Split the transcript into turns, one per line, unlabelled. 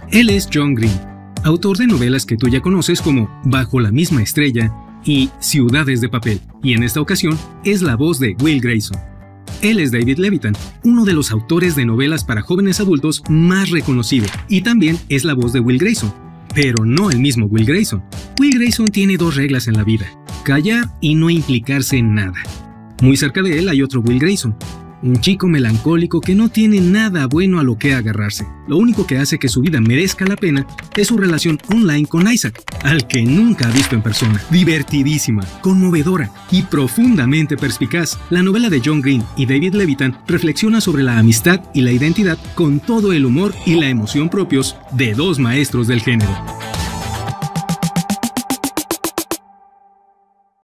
Él es John Green, autor de novelas que tú ya conoces como Bajo la misma estrella y Ciudades de papel, y en esta ocasión es la voz de Will Grayson. Él es David Levitan, uno de los autores de novelas para jóvenes adultos más reconocido, y también es la voz de Will Grayson, pero no el mismo Will Grayson. Will Grayson tiene dos reglas en la vida: callar y no implicarse en nada. Muy cerca de él hay otro Will Grayson, un chico melancólico que no tiene nada bueno a lo que agarrarse. Lo único que hace que su vida merezca la pena es su relación online con Isaac, al que nunca ha visto en persona. Divertidísima, conmovedora y profundamente perspicaz, la novela de John Green y David Levitan reflexiona sobre la amistad y la identidad con todo el humor y la emoción propios de dos maestros del género.